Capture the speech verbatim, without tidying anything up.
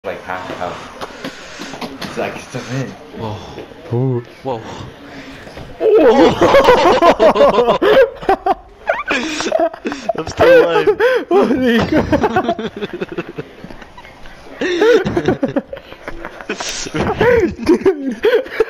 like half health. It's like it's a win. Whoa. Ooh. Whoa. I'm still alive. Holy God.